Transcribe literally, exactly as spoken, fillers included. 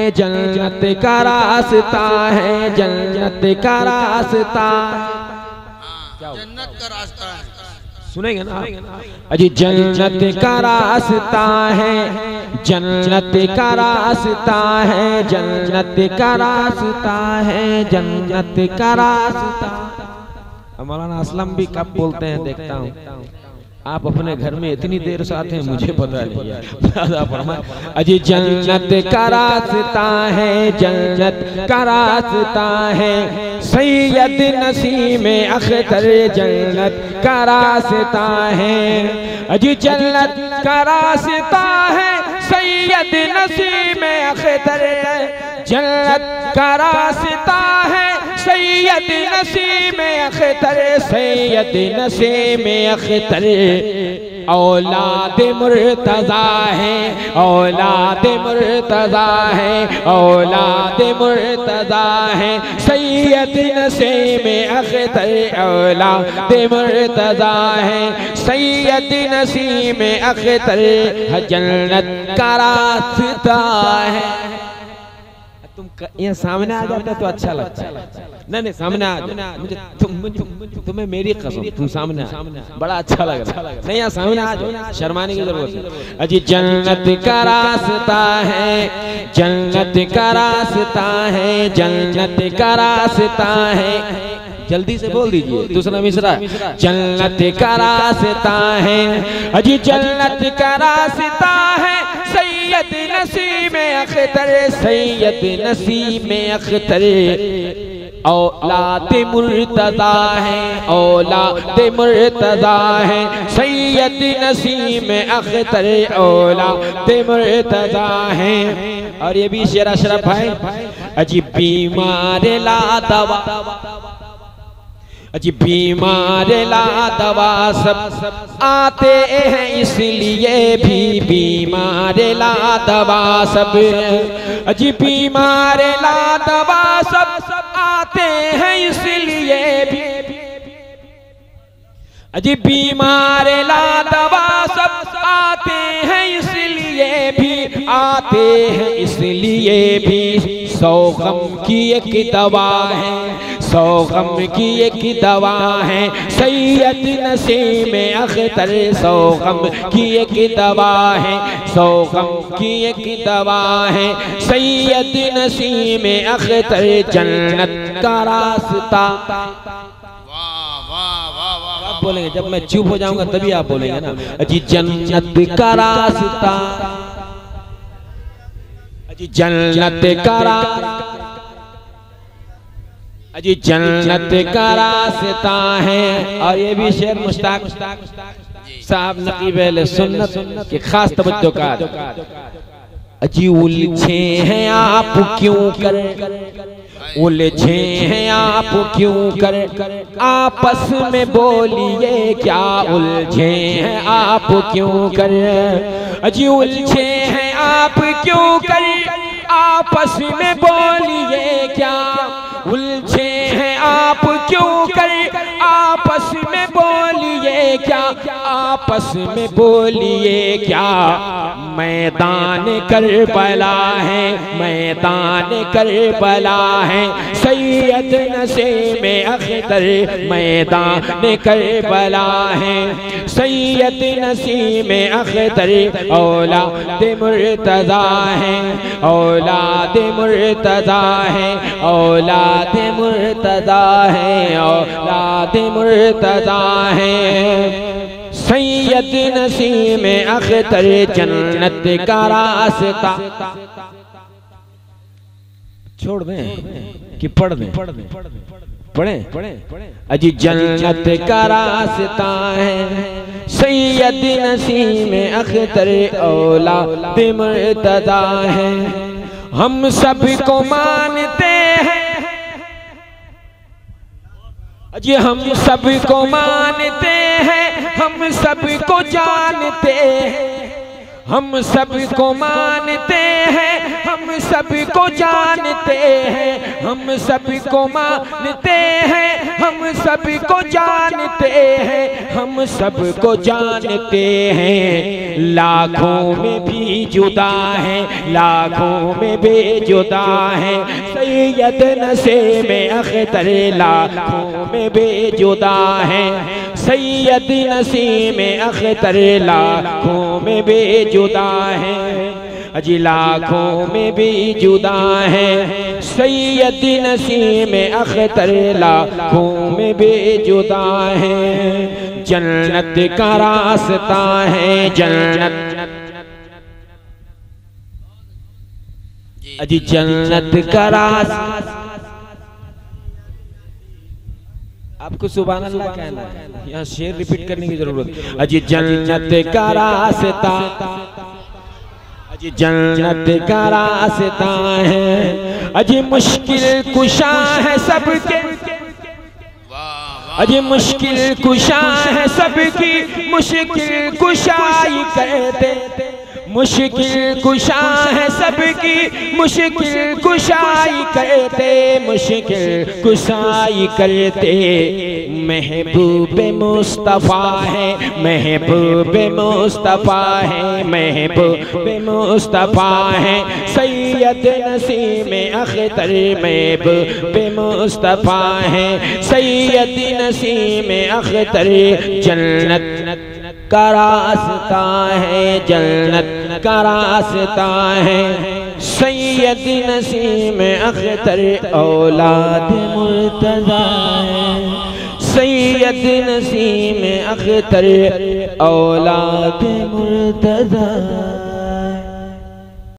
जन्नत का रास्ता है, जन्नत का रास्ता, जन्नत का रास्ता है, सुनेंगे ना अजी। जन्नत का रास्ता है, जन्नत का रास्ता है, जन्नत का रास्ता है, जन्नत का रास्ता। मौलाना असलम भी कब बोलते हैं देखता हूँ, आप अपने घर में इतनी देर से आते हैं मुझे पता नहीं है। अजी जन्नत का रास्ता है, जन्नत का रास्ता है, सैयद नसीम अख्तर जन्नत का रास्ता है। अजी जन्नत का रास्ता है, सैयद नसीम अख्तर जन्नत का रास्ता है, सैयद नसीम अख्तर, सैयद नसीम अख्तर औलाद मुर्तज़ा है, औलाद मुर्तज़ा है, औलाद मुर्तज़ा है, सैयद नसीम अख्तर औलाद मुर्तज़ा है, सैयद नसीम अख्तर जन्नत का रास्ता है। तुम यहाँ सामने आ जाता तो अच्छा लगता है। नहीं नहीं सामने आ जाओ, मुझे तुम तुम्हें मेरी कसम तुम सामने आ, बड़ा अच्छा लग रहा है। नहीं यहाँ सामने आ जाओ, शर्माने की जरूरत है। अजी जन्नत का रास्ता है, जन्नत का रास्ता है, जन्नत का रास्ता है। जल्दी से बोल दीजिए दूसरा मिसरा। जन्नत का रास्ता है, अजी जन्नत का रास्ता है, सैयद नसीम अख्तर, सैयद नसीम अख्तर औलाद मुर्तज़ा है, औलाद मुर्तज़ा है, सैयद नसीम अख्तर औलाद मुर्तज़ा है। और ये भी शेर अशरफ भाई, अजी बीमार ला दवा, अजी बीमार ला दवा सब आते हैं, इसलिए भी बीमार ला दवा सब, अजी बीमार ला दवा सब आते हैं, इसलिए भी अजी बीमार ला दवा सब आते हैं, इसलिए भी आते हैं, इसलिए भी सौ गम की एक दवा है, सौ गम की एक दवा है, सैयद नसीम अख्तर सौ गम की एक दवा है, सौ गम की एक दवा है, सैयद नसीम अख्तर जन्नत का रास्ता। आप बोलेंगे जब मैं चुप हो जाऊंगा तभी आप बोलेंगे ना। अजी जन्नत का रास्ता, अजी जन्नत का रास्ता, अजी जन्नत का रास्ता है। और ये भी शेर मुश्ताक साहब नकीब अहले सुन्नत के खास तवज्जो का। अजी उलझे हैं आप क्यों कर, उलझे हैं आप क्यों कर, आपस में बोलिए क्या उलझे हैं आप क्यों कर, अजी उलझे हैं आप क्यों कर, आपस में बोलिए क्या उलझे हैं आप क्यों कर, आपस में बोलिए क्या, आपस में बोलिए क्या। मैदान करबला है, मैदान करबला है, सैयद नसीम अख्तर मैदान करबला है, सैयद नसीम अख्तर औलाद मुर्तज़ा है, औलाद मुर्तज़ा है, औलाद मुर्तज़ा है, औलाद मुर्तज़ा है, सैयद नसीम अख्तर जन्नत का रास्ता। छोड़ दें कि पढ़ दें? पढ़े पढ़े अजी जन्नत का रास्ता है, सैयद नसीम अख्तर औलाद मुर्तज़ा है। हम सबको मानते हैं, अजी हम सबको मानते हैं, हम सबको जानते हैं, हम सबको मानते हैं, हम सबको जानते हैं, हम सबको मानते हैं, हम सबको जानते हैं, हम सबको जानते हैं, लाखों में भी जुदा है, लाखों में बेजुदा है। सैयद नसीम अख्तर लाखों में बेजुदा है, सैयद नसीम अख्तर लाखों में बेजुदा है, अजी लाखों में भी जुदा है। सैयद नसीम अख्तर लाखों में बेजुदा है। जन्नत का रास्ता है, जन्नत, अजी जन्नत का रास्ता। आपको सुभान अल्लाह कहना है, यहाँ शेर रिपीट करने की जरूरत। अजी जन्नत का रास्ता, अजी जन्नत का रास्ता है, अजी मुश्किल कुशा है सबके, अजी मुश्किल कुशा है सबकी, मुश्किल कुशाई कहते, मुश्किल कुशा है सबकी, मुश्किल कुशाई करते, मुश्किल कुशाई करते। महबूब मुस्तफ़ा है, महबूब मुस्तफ़ा है, महबूब मुस्तफ़ा है। सैयद नसीम अख्तर महबूब मुस्तफ़ा है, सैयद नसीम अख्तर। जन्नत का रास्ता है, जन्नत का रास्ता है। सैयद नसीम अख्तर औलाद मुर्तज़ा है, सैयद नसीम अख्तर औलाद मुर्तज़ा।